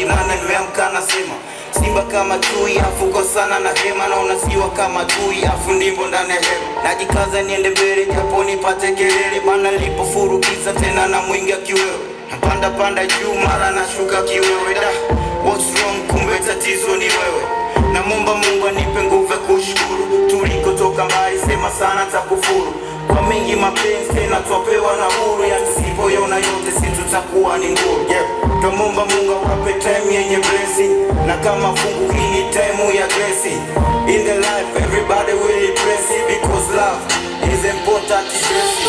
nane nimeamka nasema simba kama chui afuko sana na hema na unasiwa kama chui afu ndimbo ndani ya hema. Najikaza niende mbele japo nipate kelele maana nilipofurukiza tena na mwingia kiwewe. Napanda juu mara nashuka kiwewe da. What's wrong kumbe tatizo ni wewe. Namuomba Mungu anipe nguvu ya kushukuru. Tulikotoka mbali sema sana takufuru. Kwa mengi mapenzi tena twapewa na huru. Ya tusipoyaona yote si tutakuwa ni nguru. Twamuomba Mungu awape time yenye blessing. Na kama fungu hii ni time ya blessing. In the life everybody will impress it. Because love is important to blessing.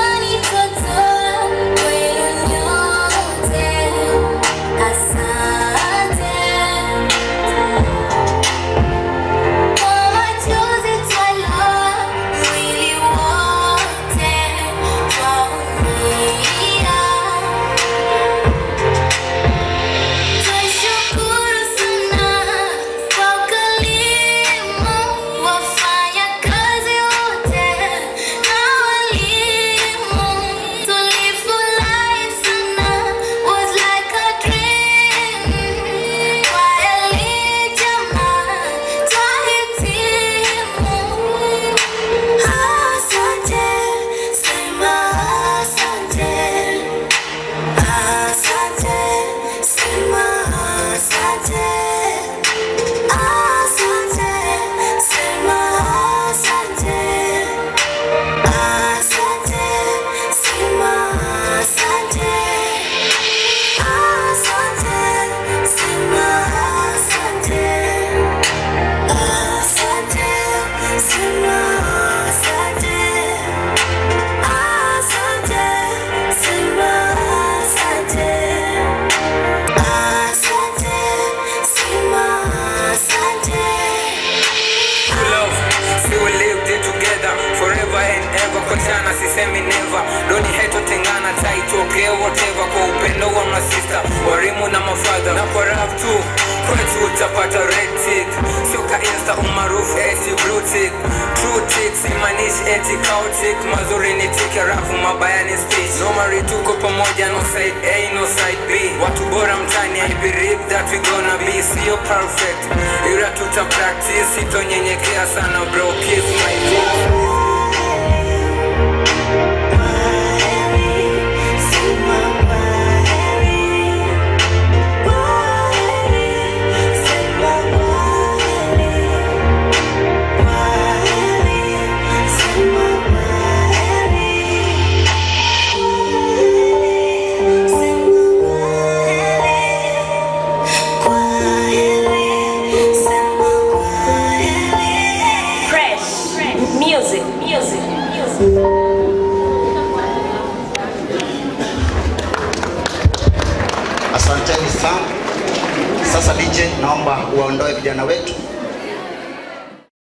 Sisemi never, don't hate tengana tight okay whatever kwa upendo wa masista warimu na mafadha na kwa rap tu kwetu utapata red tick soka insta umaarufu eti blue tick true tick simanish eti chaotic mazuri ni tick rafu mabaya ni speech normally tuko pamoja no side A no side B watu bora mtani I believe that we gonna be so perfect ila tuta practice sitonyenyekea sana bro kiss my teeth. Asanteni sana. Sasa DJ naomba uwaondoe vijana wetu.